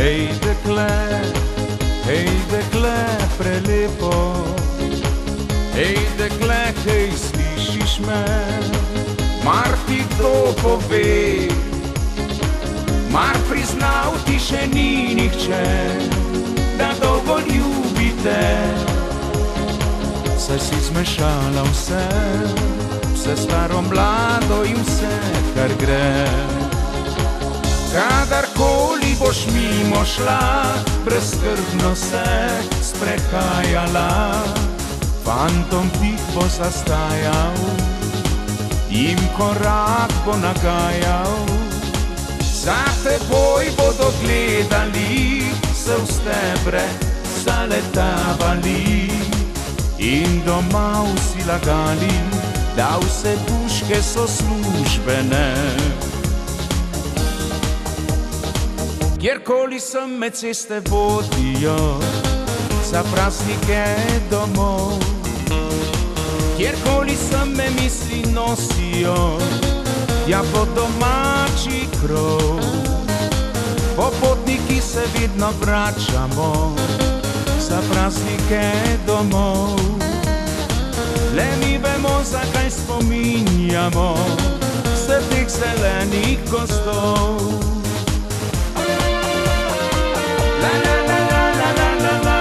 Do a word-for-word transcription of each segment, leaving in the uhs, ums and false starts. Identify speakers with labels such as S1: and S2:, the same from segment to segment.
S1: Hej dekle, hej dekle prelepo, hej dekle, hej slišiš me, mar ti kdo pove, mar priznal ti še ni nihče, da dolgo ljubite. Saj si zmešala vse, vse staro mlado in vse, kar gre. Kadarkoli boš mimo šla, brezskrbno se sprehajala, fantom tih bo zastajal, jim korak bo nagajal. Za teboj bodo gledali, se v stebre zaletavali in doma vsi lagali, da vse puške so službene. Kjerkoli se me ceste vodijo, za praznike domov, kjerkoli se me misli nosijo, ja po domači krov. Popotniki se vedno vračamo, za praznike domov. Le mi vemo, zakaj spominjamo se teh zelenih gozdov. La la la la la la la la.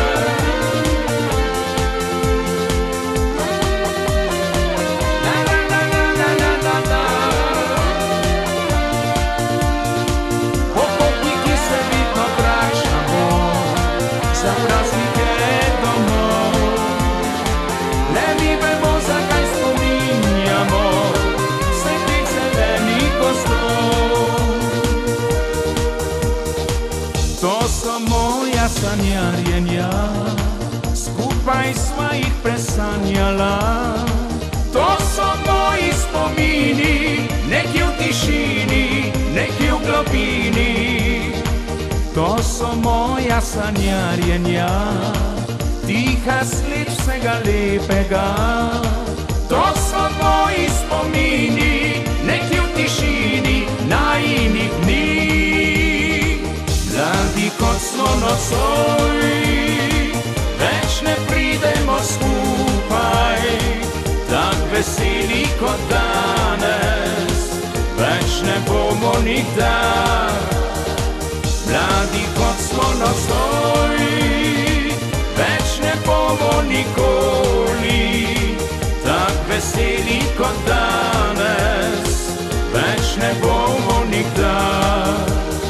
S1: La la la la la la la la. Popotniki se vidno vračamo, za praznike domov. Le mi vemo, zakaj spominjamo se teh zelenih gozdov. To so moja sanjarjenja, skupaj sva jih presanjala. To so moji spomini, nekje v tišini, nekje v globini. To so moja sanjarjenja, tiha sled vsega lepega. To so moji spomini, nekje v tišini najinih dni. Mladi kot smo nocoj, več ne pridemo skupaj, tak veseli kot danes, več ne bomo nikdar. Mladi kot smo nocoj, več ne bomo nikoli, tak veseli kot danes, več ne bomo nikdar.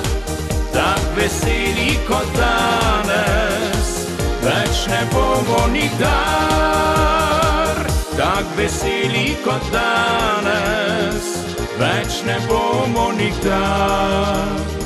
S1: Veseli kot danes, več ne bomo nikdar. Tak veseli kot danes, več ne bomo nikdar.